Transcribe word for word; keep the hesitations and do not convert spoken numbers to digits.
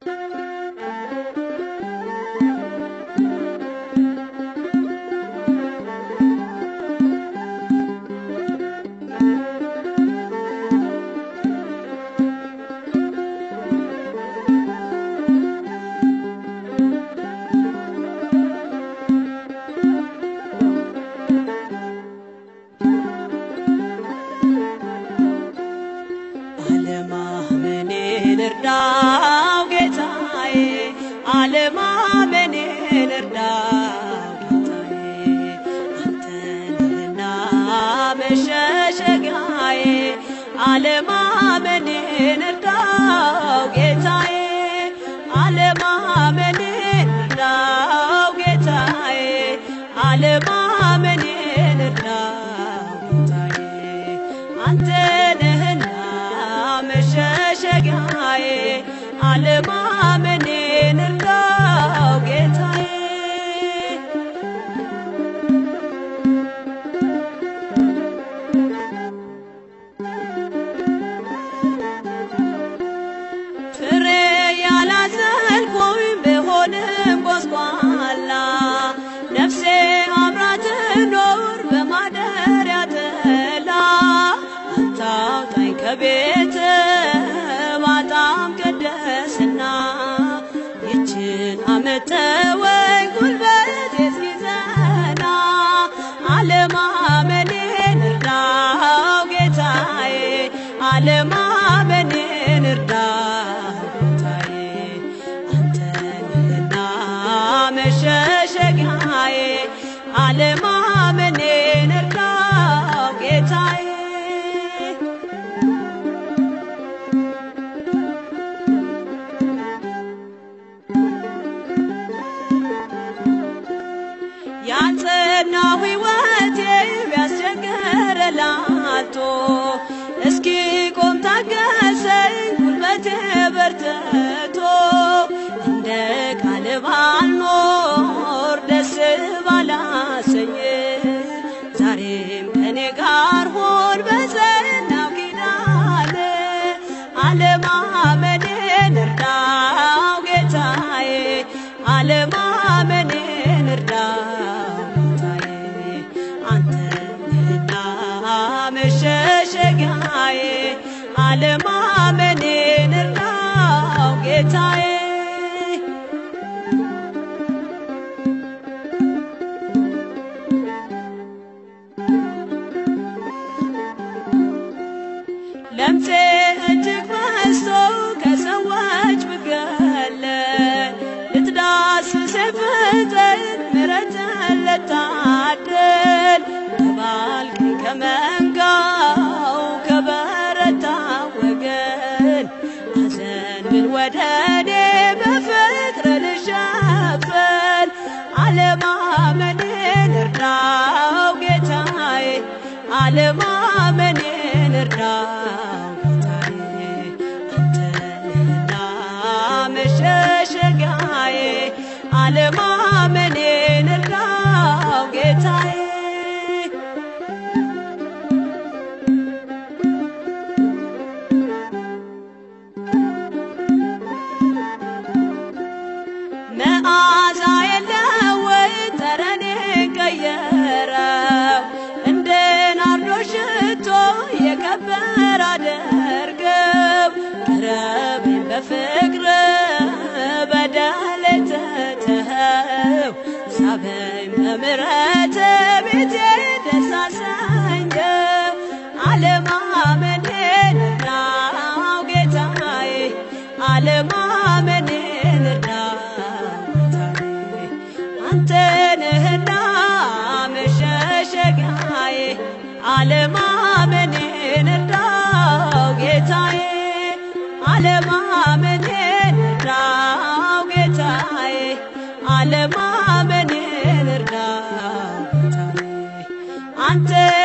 እርዳው ጌታዬ አለማመኔን እርዳው ጌታዬ አንተንና መሸሸጊያዬ አለማመኔን እርዳው ጌታዬ አለማመኔን እርዳው ጌታዬ አለማመኔን እርዳው ጌታዬ አንተንና መሸሸጊያዬ አለማመኔን እርዳው ጌታዬ ፍሬ ያላዘልኩኝ ብሆንም ጎስቋላ ነፍሴ አብራ ትኖር በማደሪያ ጥላ አታውጣኝ ከቤት ቅድስና ይችን አመተወኝ ጉልበቴ እስኪዘና አለማመኔን እርዳው ጌታዬ አለማመኔን እርዳው ጌታዬ አንተንና መሸሸጊያዬ አለማመኔን እርዳው ጌታዬ ያንተናው ሕይወቴ ቢያስቸግር ላቶ እስኪ ቆም ታገሰኝ ጉልበቴ በርትቶ እንደ ቃል ባልኖር ደስ ባላሰኝ ዛሬም ከኔ ጋር ሆን በጸናው ኪዳን አለማመኔን እርዳው ጌታዬ አለማመኔን እርዳው መሸሸጊያዬ አለማመኔን እርዳው ጌታዬ ለምፄ እጅግ በዝቶ ከሰዎች ብገለል ልትዳስሰኝ ፍጠን ምሕረትን ልታድል ከባልከኝ ከመንጋው ከበረታ ወገን አዘንብል ወደኔ በፍቅር ልሸፈን አለማመኔን እርዳው ጌታዬ አለማመኔን እርዳው ጌታዬ አንተንና መሸሸጊያዬ አለማመኔን እርዳው ጌታዬ መዓዛ የለው ወይ ጠረኔ ቀየረው እንደ ናርዶስ ሽቶ የከበረ አደርገው ቅረበኝ በፍቅር በደሌን ትተኸው ሳበኝ በምሕረት ቤቴ ደስ አሰኘው አለማመኔን እርዳው ጌታዬ አለማመኔን እርዳው አንተንና መሸሸጊያዬ አለማመኔን እርዳው ጌታዬ አለማመኔን እርዳው ጌታዬ አለማመኔን እርዳው ጌታዬ አንተ